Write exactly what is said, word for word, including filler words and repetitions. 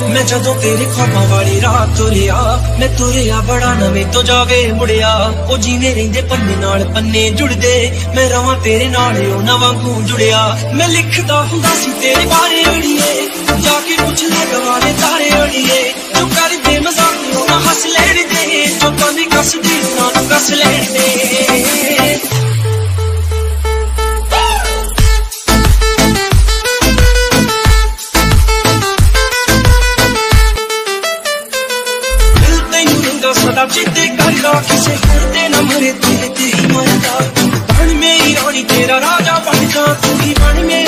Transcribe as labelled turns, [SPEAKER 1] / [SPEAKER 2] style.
[SPEAKER 1] मैं जदों तेरे ख्वाबां वाली रात तुरिया, मैं तुरिया बड़ा नवें तो जावे मुड़िया। ओ जीवे रहिंदे पन्ने नाल पन्ने जुड़दे, मैं रवां तेरे नाल ओ ना वांगू जुड़िया। मैं लिखदा हुंदा सी तेरे बारे अड़िए, जाके पुछ ले गवाने तारे अड़िए। जो कर दे मजाक ओ ना हस लेण दे, जो पानी कस दी ना कस लेण दे। सदा चिते करदा किसे करदे न मरे तेरे ते ही मरदा। बन मेरी रानी तेरा राजा बन जा, तू ही बन मेरी